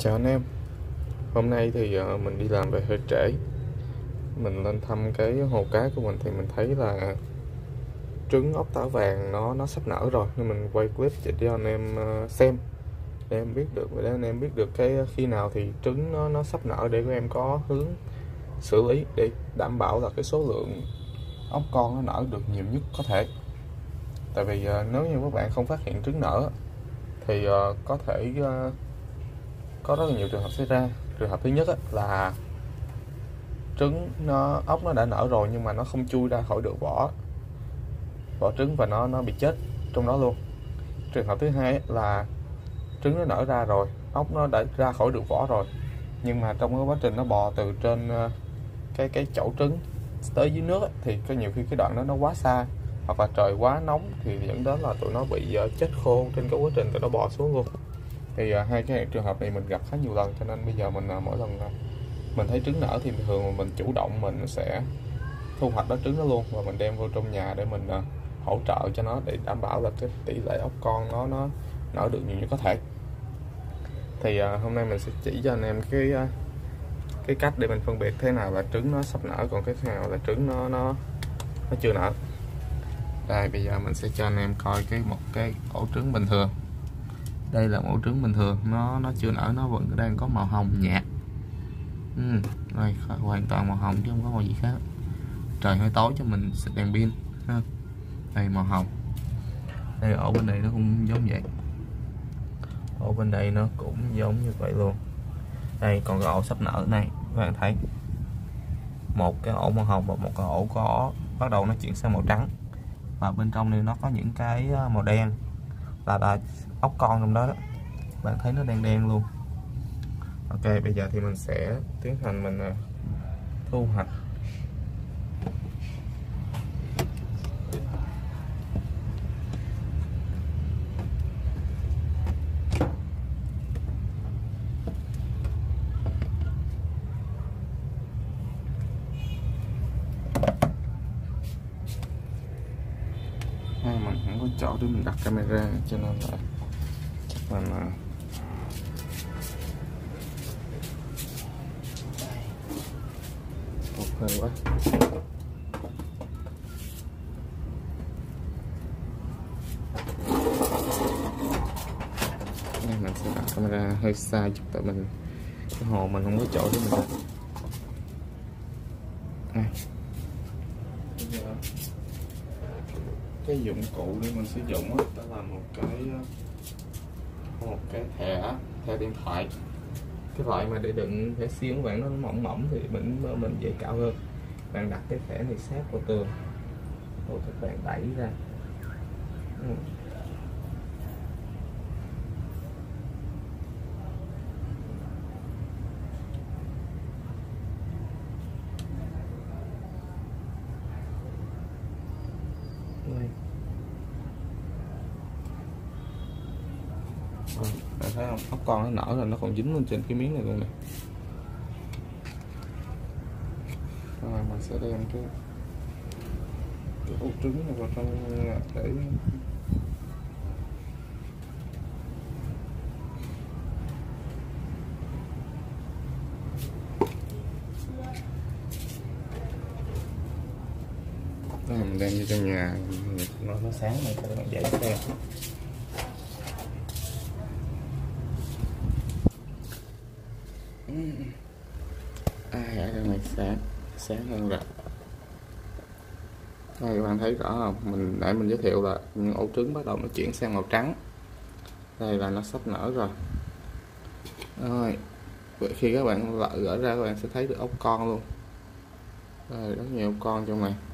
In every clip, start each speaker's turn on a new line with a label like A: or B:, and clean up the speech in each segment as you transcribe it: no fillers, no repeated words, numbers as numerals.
A: Chào anh em, hôm nay thì mình đi làm về hơi trễ. Mình lên thăm cái hồ cá của mình thì mình thấy là trứng ốc táo vàng nó sắp nở rồi, nên mình quay clip để cho anh em xem, để em biết được, để anh em biết được cái khi nào thì trứng nó sắp nở, để các em có hướng xử lý để đảm bảo là cái số lượng ốc con nó nở được nhiều nhất có thể. Tại vì nếu như các bạn không phát hiện trứng nở thì có thể có rất là nhiều trường hợp xảy ra. Trường hợp thứ nhất là ốc nó đã nở rồi nhưng mà nó không chui ra khỏi được vỏ trứng và nó bị chết trong đó luôn. Trường hợp thứ hai là trứng nó nở ra rồi, ốc nó đã ra khỏi được vỏ rồi, nhưng mà trong cái quá trình nó bò từ trên cái chậu trứng tới dưới nước thì có nhiều khi cái đoạn đó nó quá xa, hoặc là trời quá nóng thì dẫn đến là tụi nó bị chết khô trên cái quá trình tụi nó bò xuống luôn. Thì hai cái trường hợp này mình gặp khá nhiều lần, cho nên bây giờ mình mỗi lần mình thấy trứng nở thì thường mình chủ động mình sẽ thu hoạch đó trứng đó luôn, và mình đem vô trong nhà để mình hỗ trợ cho nó, để đảm bảo là cái tỷ lệ ốc con nó nở được nhiều nhất có thể. Thì hôm nay mình sẽ chỉ cho anh em cái cách để mình phân biệt thế nào là trứng nó sắp nở, còn cái nào là trứng nó chưa nở. Đây, bây giờ mình sẽ cho anh em coi một cái ổ trứng bình thường. Đây là ổ trứng bình thường, nó chưa nở, nó vẫn đang có màu hồng nhạt. Đây, hoàn toàn màu hồng chứ không có màu gì khác. Trời hơi tối cho mình xịt đèn pin ha. Đây, màu hồng. Đây, ổ bên đây nó cũng giống vậy, ổ bên đây nó cũng giống như vậy luôn. Đây, còn cái ổ sắp nở này các bạn thấy, một cái ổ màu hồng và một cái ổ có bắt đầu nó chuyển sang màu trắng, và bên trong này nó có những cái màu đen là ốc con trong đó, bạn thấy nó đen đen luôn. Ok, bây giờ thì mình sẽ tiến hành mình thu hoạch. Mình không có chỗ để mình đặt camera, cho nên là chắc mình hơi quá. Đây, mình sẽ đặt camera hơi xa chút, tại mình cái hồ mình không có chỗ để mình đặt. Cái dụng cụ để mình sử dụng đó là một cái thẻ điện thoại, cái loại mà để đựng thẻ sim của bạn nó mỏng mỏng thì mình dễ cạo hơn. Bạn đặt cái thẻ này sát vào tường rồi các bạn đẩy ra. Bạn thấy không, ốc con nó nở rồi, nó còn dính lên trên cái miếng này luôn nè. Rồi mình sẽ đem cái ổ trứng này vào trong để mình đem vô trong nhà, nó sáng này các bạn dậy đây. Ở đây này sáng hơn rồi. Đây các bạn thấy rõ không? Mình giới thiệu là những ổ trứng bắt đầu nó chuyển sang màu trắng. Đây là nó sắp nở rồi. Rồi, khi các bạn gỡ ra, các bạn sẽ thấy được ốc con luôn. Đây, rất nhiều ốc con trong này.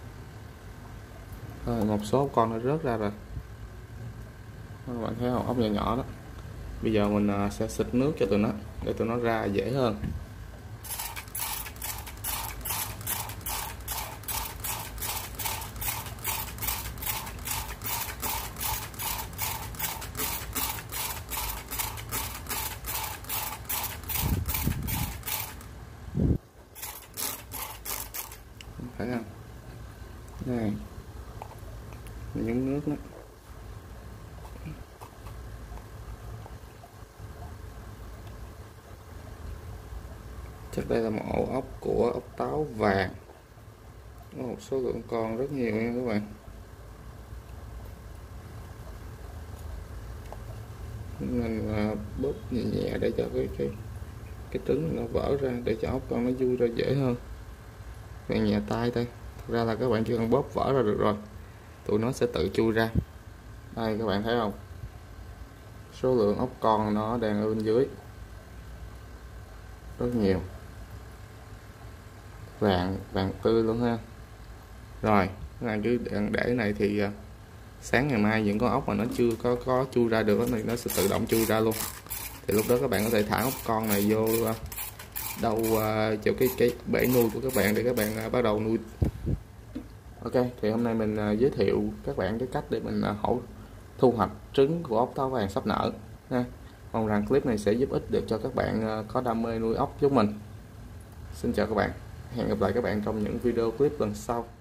A: Rồi, một số ốc con nó rớt ra rồi. Các bạn thấy không? Ốc nhỏ nhỏ đó. Bây giờ mình sẽ xịt nước cho tụi nó để tụi nó ra dễ hơn. Thấy không? Đây, những nước đó. Trước đây là một ổ ốc của ốc táo vàng, có một số lượng con rất nhiều nha các bạn. Mình bóp nhẹ nhẹ để cho cái trứng nó vỡ ra, để cho ốc con nó vui ra dễ hơn. Bạn nhẹ tay thôi, thật ra là các bạn chỉ cần bóp vỡ ra được rồi, tụi nó sẽ tự chui ra. Đây các bạn thấy không, số lượng ốc con nó đang ở bên dưới rất nhiều, vàng tươi luôn ha. Rồi các bạn cứ để này thì sáng ngày mai những con ốc mà nó chưa có chui ra được thì nó sẽ tự động chui ra luôn. Thì lúc đó các bạn có thể thả ốc con này vô đâu cho cái bể nuôi của các bạn để các bạn bắt đầu nuôi. Ok, thì hôm nay mình giới thiệu các bạn cái cách để mình thu hoạch trứng của ốc táo vàng sắp nở ha. Mong rằng clip này sẽ giúp ích được cho các bạn có đam mê nuôi ốc giống mình. Xin chào các bạn, hẹn gặp lại các bạn trong những video clip lần sau.